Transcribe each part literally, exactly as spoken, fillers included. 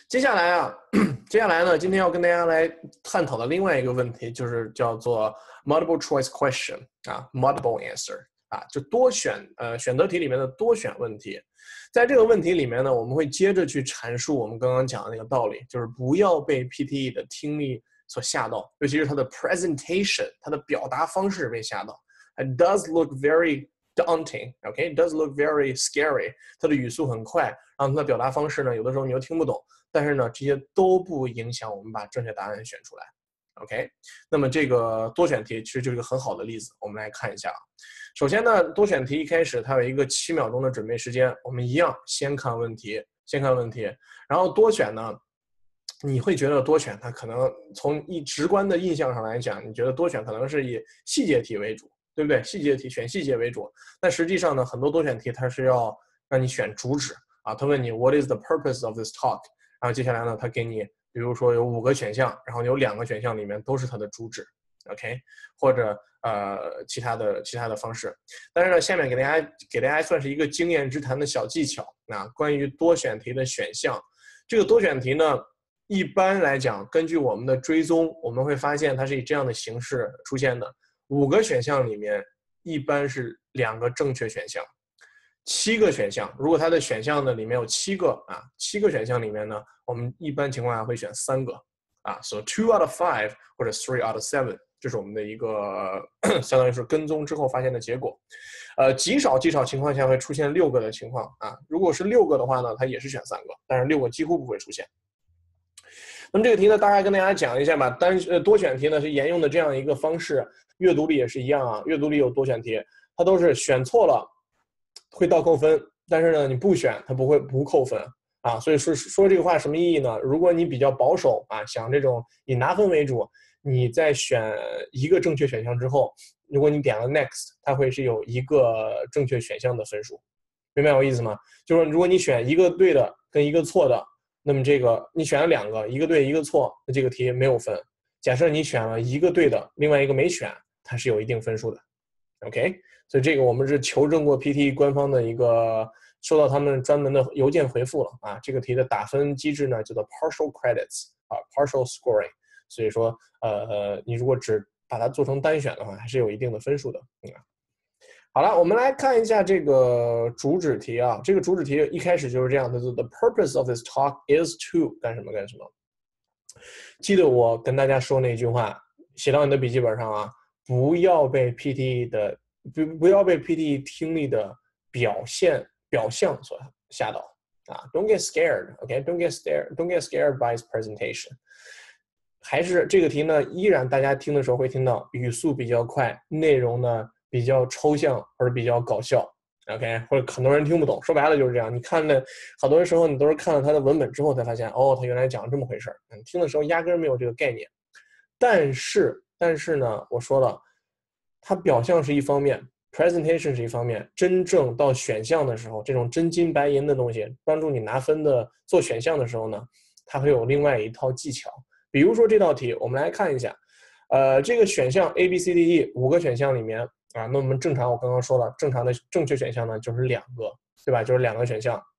接下来啊，接下来呢，今天要跟大家来探讨的另外一个问题，就是叫做 multiple choice question 啊 ，multiple answer 啊，就多选呃选择题里面的多选问题。在这个问题里面呢，我们会接着去阐述我们刚刚讲的那个道理，就是不要被 P T E 的听力所吓到，尤其是它的 presentation， 它的表达方式被吓到。It does look very daunting, okay? It does look very scary. 它的语速很快，然后它的表达方式呢，有的时候你又听不懂。但是呢，这些都不影响我们把正确答案选出来 ，OK？ 那么这个多选题其实就是一个很好的例子，我们来看一下啊。首先呢，多选题一开始它有一个七秒钟的准备时间，我们一样先看问题，先看问题，然后多选呢，你会觉得多选它可能从一直观的印象上来讲，你觉得多选可能是以细节题为主，对不对？细节题选细节为主，但实际上呢，很多多选题它是要让你选主旨啊，他问你 What is the purpose of this talk？然后接下来呢，他给你，比如说有五个选项，然后有两个选项里面都是它的主旨 ，OK， 或者呃其他的其他的方式。但是呢，下面给大家给大家算是一个经验之谈的小技巧啊，关于多选题的选项。这个多选题呢，一般来讲，根据我们的追踪，我们会发现它是以这样的形式出现的：五个选项里面，一般是两个正确选项。七个选项，如果它的选项呢里面有七个啊，七个选项里面呢，我们一般情况下会选三个啊 ，so two out of five 或者 three out of seven， 这是我们的一个相当于是跟踪之后发现的结果。呃，极少极少情况下会出现六个的情况啊，如果是六个的话呢，它也是选三个，但是六个几乎不会出现。那么这个题呢，大概跟大家讲一下吧。单呃多选题呢是沿用的这样一个方式，阅读里也是一样啊，阅读里有多选题，它都是选错了会倒扣分，但是呢，你不选它不会不扣分啊。所以说说这个话什么意义呢？如果你比较保守啊，想这种以拿分为主，你在选一个正确选项之后，如果你点了 next， 它会是有一个正确选项的分数，明白我意思吗？就是说如果你选一个对的跟一个错的，那么这个你选了两个，一个对一个错，那这个题没有分。假设你选了一个对的，另外一个没选，它是有一定分数的 ，OK？所以这个我们是求证过 P T E 官方的一个收到他们专门的邮件回复了啊。这个题的打分机制呢叫做 partial credits 啊 partial scoring， 所以说呃你如果只把它做成单选的话，还是有一定的分数的。嗯，好了，我们来看一下这个主旨题啊。这个主旨题一开始就是这样的 ，The purpose of this talk is to 干什么干什么。记得我跟大家说那句话，写到你的笔记本上啊，不要被 P T E 的不不要被 P T E 听力的表现表象所吓到啊 ！Don't get scared，OK？Don't、okay? get scared，Don't get scared by its presentation。还是这个题呢，依然大家听的时候会听到语速比较快，内容呢比较抽象或者比较搞笑 ，OK？ 或者很多人听不懂。说白了就是这样。你看的好多时候你都是看了它的文本之后才发现，哦，它原来讲这么回事儿。你听的时候压根儿没有这个概念。但是但是呢，我说了。它表象是一方面 ，presentation 是一方面，真正到选项的时候，这种真金白银的东西，帮助你拿分的做选项的时候呢，它会有另外一套技巧。比如说这道题，我们来看一下，呃，这个选项 A B C D E 五个选项里面啊，那我们正常我刚刚说了，正常的正确选项呢就是两个，对吧？就是两个选项。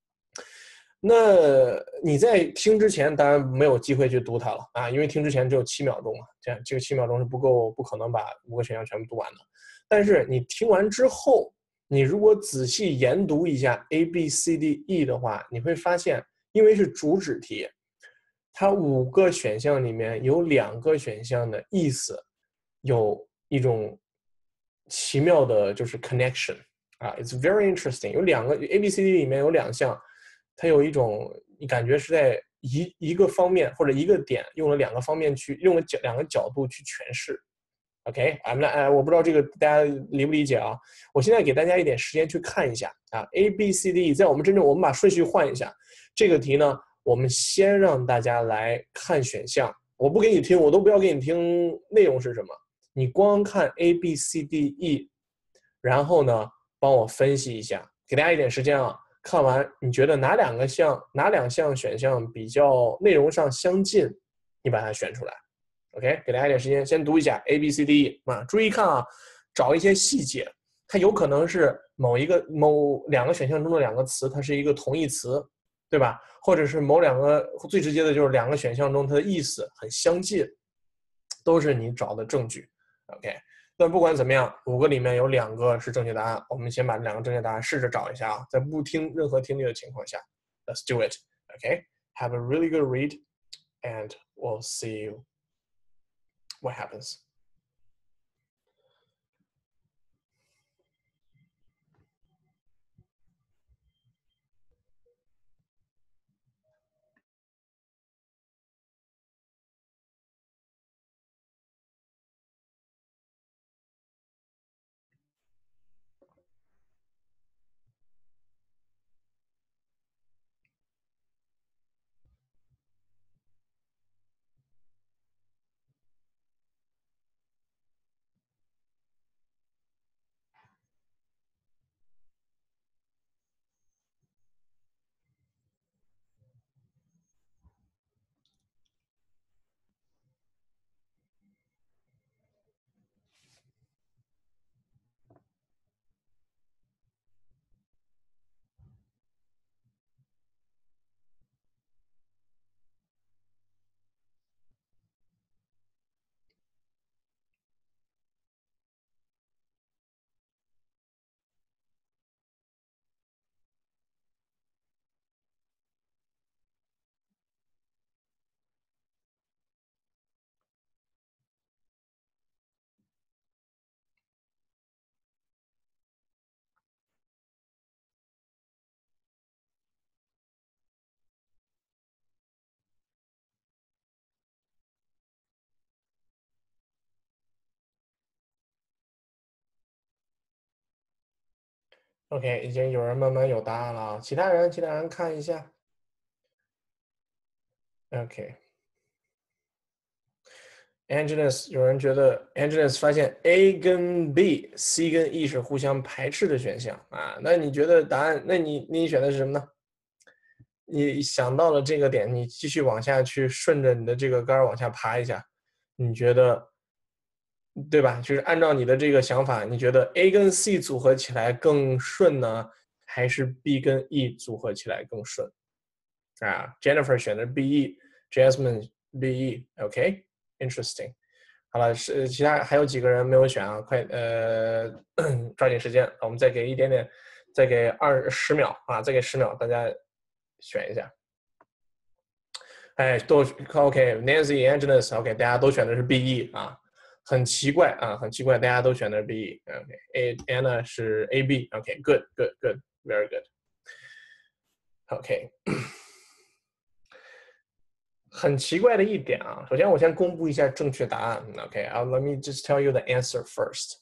那你在听之前当然没有机会去读它了啊，因为听之前只有七秒钟嘛，这样这个七秒钟是不够，不可能把五个选项全部读完的。但是你听完之后，你如果仔细研读一下 A B C D E 的话，你会发现，因为是主旨题，它五个选项里面有两个选项的意思有一种奇妙的，就是 connection 啊 ，it's very interesting。有两个 A B C D 里面有两项。它有一种你感觉是在一一个方面或者一个点用了两个方面去用了角两个角度去诠释 ，OK， I'm not， 呃，我不知道这个大家理不理解啊？我现在给大家一点时间去看一下啊 ，A B C D， 在我们真正我们把顺序换一下，这个题呢，我们先让大家来看选项，我不给你听，我都不要给你听内容是什么，你光看 A B C D E， 然后呢，帮我分析一下，给大家一点时间啊。看完你觉得哪两个项哪两项选项比较内容上相近，你把它选出来 OK， 给大家一点时间先读一下 A B C D E 啊，注意看啊，找一些细节，它有可能是某一个某两个选项中的两个词它是一个同义词， 对吧？或者是某两个最直接的就是两个选项中它的意思很相近，都是你找的证据。OK， 但不管怎么样，五个里面有两个是正确答案，我们先把这两个正确答案试着找一下啊，在不听任何听力的情况下 ，Let's do it. OK, have a really good read, and we'll see what happens. OK， 已经有人慢慢有答案了，其他人，其他人看一下。OK。Angelus， 有人觉得 Angelus 发现 A 跟 B、C 跟 E 是互相排斥的选项啊，那你觉得答案？那你你选的是什么呢？你想到了这个点，你继续往下去，顺着你的这个杆往下爬一下，你觉得对吧？就是按照你的这个想法，你觉得 A 跟 C 组合起来更顺呢，还是 B 跟 E 组合起来更顺？啊 ，Jennifer 选的 B E，Jasmine B E，OK，interesting。好了，是其他还有几个人没有选啊？快，呃，抓紧时间，我们再给一点点，再给二十秒啊，再给十秒，大家选一下。哎，都 OK，Nancy、Angelus，OK， 大家都选的是 B E 啊，很奇怪啊，很奇怪，大家都选的是 B E。OK，Anna 是 A B。OK，Good，Good，Good，Very good。OK。很奇怪的一点啊，首先我先公布一下正确答案。OK，Let me just tell you the answer first。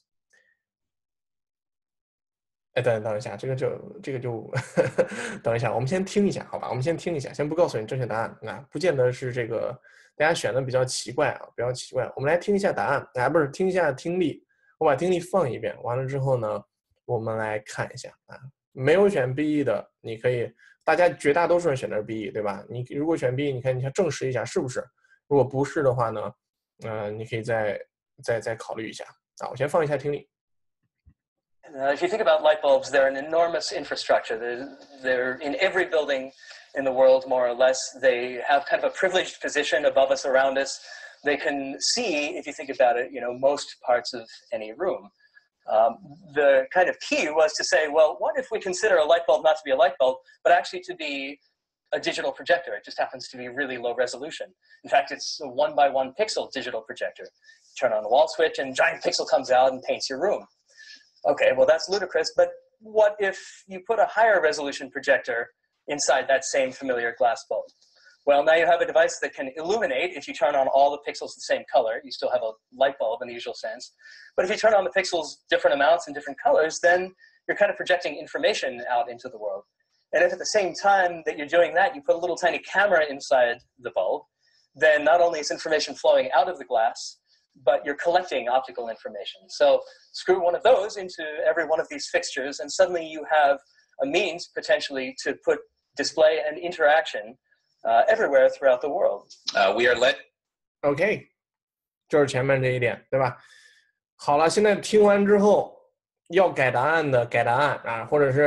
哎，等等一下，这个就这个就等一下，我们先听一下，好吧？我们先听一下，先不告诉你正确答案啊，不见得是这个大家选的比较奇怪啊，比较奇怪。我们来听一下答案，啊，不是听一下听力，我把听力放一遍，完了之后呢，我们来看一下啊。没有选 B E 的，你可以，大家绝大多数人选的是 B E， 对吧？你如果选 B E， 你看你先证实一下是不是？如果不是的话呢，呃，你可以再再再考虑一下啊。我先放一下听力。 Uh, if you think about light bulbs, they're an enormous infrastructure. They're, they're in every building in the world, more or less. They have kind of a privileged position above us, around us. They can see, if you think about it, you know, most parts of any room. Um, the kind of key was to say, well, what if we consider a light bulb not to be a light bulb, but actually to be a digital projector? It just happens to be really low resolution. In fact, it's a one by one pixel digital projector. Turn on the wall switch and a giant pixel comes out and paints your room. Okay, well, that's ludicrous, but what if you put a higher resolution projector inside that same familiar glass bulb? Well, now you have a device that can illuminate. If you turn on all the pixels the same color, you still have a light bulb in the usual sense. But if you turn on the pixels different amounts and different colors, then you're kind of projecting information out into the world. And if at the same time that you're doing that, you put a little tiny camera inside the bulb, then not only is information flowing out of the glass, but you're collecting optical information. So screw one of those into every one of these fixtures, and suddenly you have a means potentially to put display and interaction uh, everywhere throughout the world. Uh, we are led. OK， 就是前面这一点，对吧？好了，现在听完之后，要改答案的改答案啊，或者是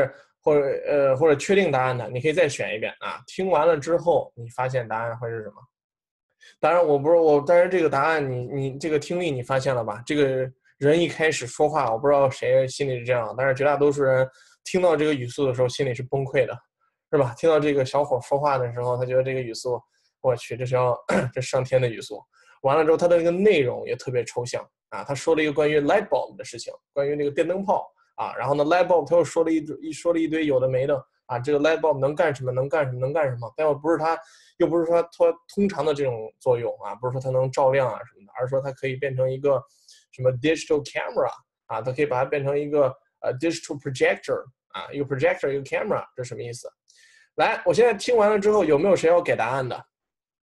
或者呃或者确定答案的，你可以再选一遍啊。听完了之后，你发现答案会是什么？当然我不是我，当然这个答案你你这个听力你发现了吧？这个人一开始说话，我不知道谁心里是这样，但是绝大多数人听到这个语速的时候，心里是崩溃的，是吧？听到这个小伙说话的时候，他觉得这个语速，我去，这是要这是上天的语速。完了之后，他的这个内容也特别抽象啊，他说了一个关于 light bulb 的事情，关于那个电灯泡啊，然后呢 light bulb 他又说了一一说了一堆有的没的啊，这个 light bulb 能干什么，能干什么，能干什么，但又不是它，又不是说它通常的这种作用啊，不是说它能照亮啊什么的，而是说它可以变成一个什么 digital camera 啊，它可以把它变成一个呃 digital projector 啊，一个 projector 一个 camera， 这什么意思？来，我现在听完了之后，有没有谁要给答案的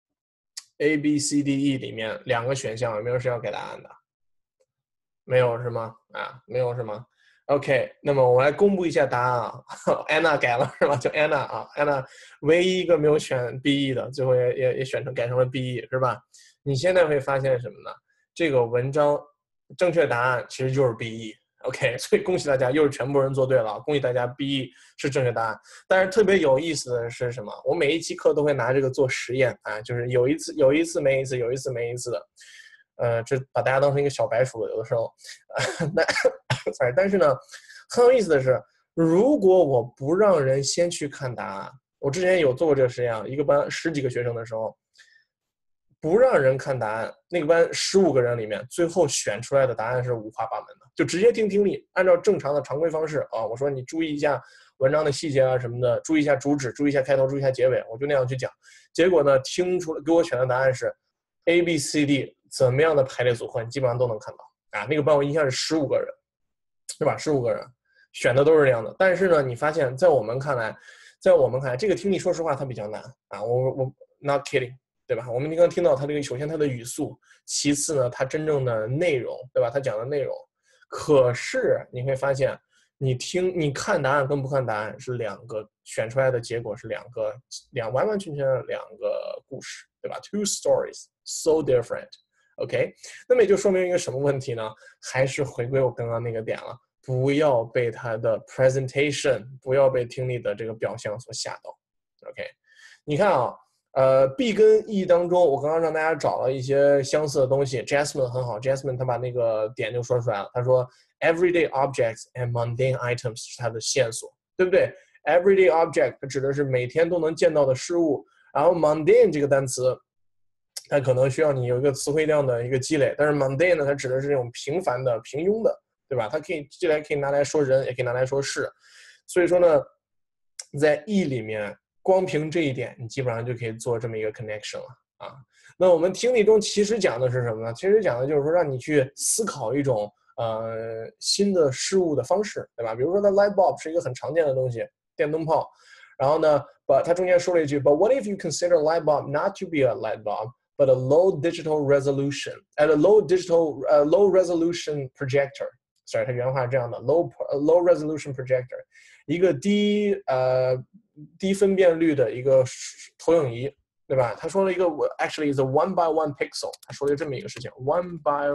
？A B C D E 里面两个选项，有没有谁要给答案的？没有是吗？啊，没有是吗 ？OK， 那么我来公布一下答案啊。安娜改了是吧？叫安娜啊，安娜唯一一个没有选 B E 的，最后也也也选成改成了 B E 是吧？你现在会发现什么呢？这个文章正确答案其实就是 B E。OK， 所以恭喜大家，又是全部人做对了，恭喜大家 B E 是正确答案。但是特别有意思的是什么？我每一期课都会拿这个做实验啊，就是有一次有一次没一次，有一次没一次的。呃，这把大家当成一个小白鼠了，有的时候，那，sorry，但是呢，很有意思的是，如果我不让人先去看答案，我之前有做过这个实验啊，一个班十几个学生的时候，不让人看答案，那个班十五个人里面，最后选出来的答案是五花八门的，就直接听听力，按照正常的常规方式啊，我说你注意一下文章的细节啊什么的，注意一下主旨，注意一下开头，注意一下结尾，我就那样去讲。结果呢，听出给我选的答案是 A B C D。怎么样的排列组合，你基本上都能看到啊。那个班我印象是十五个人，对吧？十五个人选的都是这样的。但是呢，你发现在我们看来，在我们看来，这个听力说实话它比较难啊。我我 not kidding， 对吧？我们刚刚听到它这个，首先它的语速，其次呢，它真正的内容，对吧？它讲的内容。可是你会发现，你听你看答案跟不看答案是两个，选出来的结果是两个两完完全全的两个故事，对吧 ？Two stories so different。OK， 那么也就说明一个什么问题呢？还是回归我刚刚那个点了，不要被它的 presentation， 不要被听力的这个表象所吓到。OK， 你看啊，呃 ，B 跟 E 当中，我刚刚让大家找了一些相似的东西。Jasmine 很好 ，Jasmine 他把那个点就说出来了，他说 everyday objects and mundane items 是它的线索，对不对 ？everyday object 它指的是每天都能见到的事物，然后 mundane 这个单词。它可能需要你有一个词汇量的一个积累，但是 mundane 呢，它指的是这种平凡的、平庸的，对吧？它可以既然可以拿来说人，也可以拿来说事。所以说呢，在 E 里面，光凭这一点，你基本上就可以做这么一个 connection 了啊。那我们听力中其实讲的是什么呢？其实讲的就是说让你去思考一种呃新的事物的方式，对吧？比如说，它 light bulb 是一个很常见的东西，电灯泡。然后呢，把它中间说了一句 ，But what if you consider light bulb not to be a light bulb？But a low digital resolution, at a low digital, uh, low resolution projector. Sorry， 它原话是这样的 ，low low resolution projector， 一个低呃低分辨率的一个投影仪，对吧？他说了一个 ，actually is a one by one pixel， 他说了这么一个事情 ，one by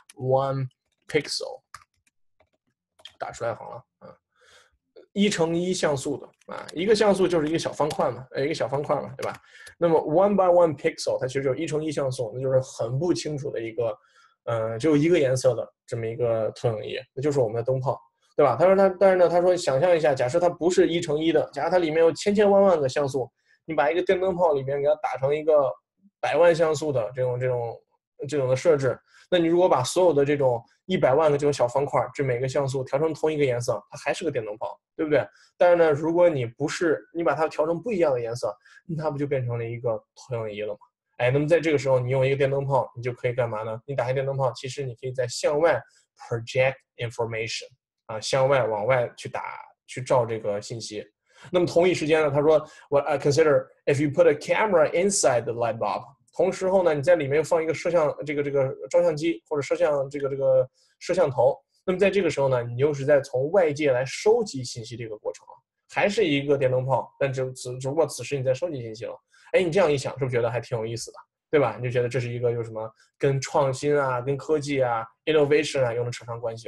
one pixel， 打出来好了啊。一乘一像素的啊，一个像素就是一个小方块嘛，呃，一个小方块嘛，对吧？那么 one by one pixel 它其实就是一乘一像素，那就是很不清楚的一个，呃，只有一个颜色的这么一个投影仪，那就是我们的灯泡，对吧？他说他，但是呢，他说想象一下，假设它不是一乘一的，假如它里面有千千万万个像素，你把一个电灯泡里面给它打成一个百万像素的这种这种这种的设置，那你如果把所有的这种一百万个这种小方块，这每个像素调成同一个颜色，它还是个电灯泡，对不对？但是呢，如果你不是你把它调成不一样的颜色，那它不就变成了一个投影仪了吗？哎，那么在这个时候，你用一个电灯泡，你就可以干嘛呢？你打开电灯泡，其实你可以在向外 project information 啊，向外往外去打去照这个信息。那么同一时间呢，他说 ，What I consider if you put a camera inside the light bulb。同时后呢，你在里面放一个摄像这个这个照相机或者摄像这个这个摄像头，那么在这个时候呢，你又是在从外界来收集信息这个过程，还是一个电灯泡，但只只只不过此时你在收集信息了。哎，你这样一想，是不是觉得还挺有意思的，对吧？你就觉得这是一个有什么跟创新啊、跟科技啊、innovation 啊又能扯上关系了，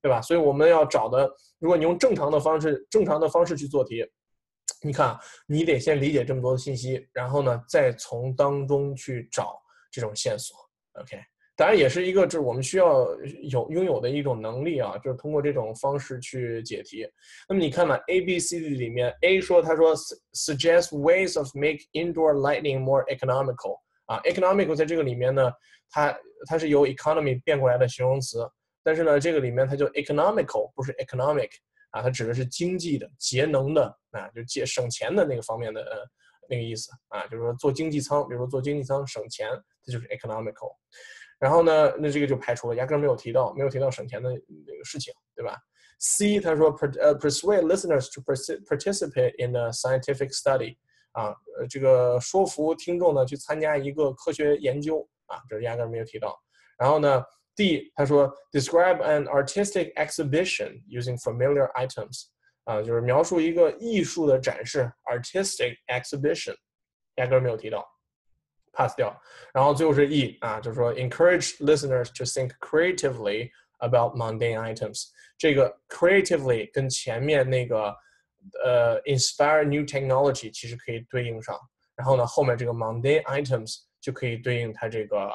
对吧？所以我们要找的，如果你用正常的方式，正常的方式去做题，你看，你得先理解这么多的信息，然后呢，再从当中去找这种线索。OK， 当然也是一个就是我们需要有拥有的一种能力啊，就是通过这种方式去解题。那么你看嘛 ，A B C D 里面 A 说他说 suggest ways of make indoor lighting more economical 啊 ，economical 在这个里面呢，它它是由 economy 变过来的形容词，但是呢，这个里面它就 economical 不是 economic。啊，它指的是经济的、节能的啊，就节省钱的那个方面的呃那个意思啊，就是说做经济舱，比如说做经济舱省钱，这就是 economical。然后呢，那这个就排除了，压根没有提到，没有提到省钱的那个事情，对吧 ？C 他说 persuade listeners to participate in a scientific study 啊，呃，这个说服听众呢去参加一个科学研究啊，这压根没有提到。然后呢？D 他说 describe an artistic exhibition using familiar items 啊，就是描述一个艺术的展示 artistic exhibition， 压根没有提到 ，pass 掉。然后最后是 E 啊，就是说 encourage listeners to think creatively about mundane items。这个 creatively 跟前面那个呃 inspire new technology 其实可以对应上，然后呢后面这个 mundane items 就可以对应它这个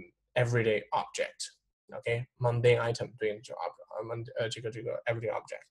呃。everyday object，OK， mundane item 对应就 呃这个这个 everyday object。